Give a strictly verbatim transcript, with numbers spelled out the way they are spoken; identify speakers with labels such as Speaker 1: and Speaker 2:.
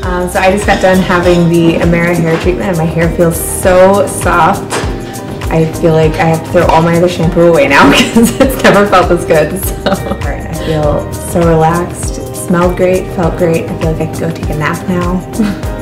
Speaker 1: Um, so I just got done having the EMERA hair treatment and my hair feels so soft. I feel like I have to throw all my other shampoo away now because it's never felt this good. So I feel so relaxed. It smelled great, felt great. I feel like I could go take a nap now.